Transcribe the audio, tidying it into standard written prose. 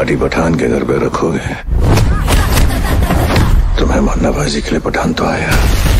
लाठी पठान के घर पे रखोगे। तुम्हें मरनाबाजी के लिए पठान तो आया।